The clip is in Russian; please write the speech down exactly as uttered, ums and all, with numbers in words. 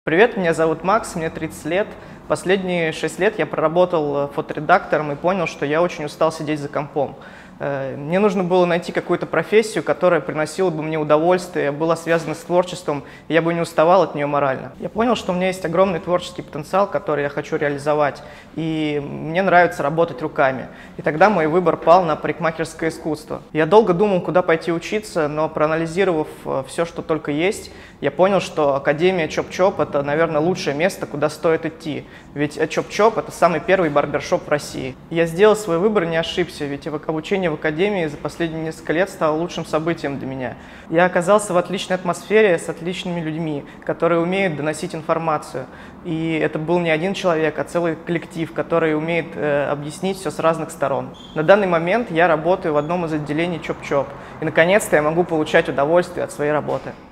Привет, меня зовут Макс, мне тридцать лет. Последние шесть лет я проработал фоторедактором и понял, что я очень устал сидеть за компом. Мне нужно было найти какую-то профессию, которая приносила бы мне удовольствие, была связана с творчеством, и я бы не уставал от нее морально. Я понял, что у меня есть огромный творческий потенциал, который я хочу реализовать, и мне нравится работать руками. И тогда мой выбор пал на парикмахерское искусство. Я долго думал, куда пойти учиться, но проанализировав все, что только есть, я понял, что Академия Чоп-Чоп – это, наверное, лучшее место, куда стоит идти. Ведь Чоп-Чоп – это самый первый барбершоп в России. Я сделал свой выбор и не ошибся, ведь обучение в Академии за последние несколько лет стало лучшим событием для меня. Я оказался в отличной атмосфере с отличными людьми, которые умеют доносить информацию. И это был не один человек, а целый коллектив, который умеет э, объяснить все с разных сторон. На данный момент я работаю в одном из отделений Чоп-Чоп. И наконец-то я могу получать удовольствие от своей работы.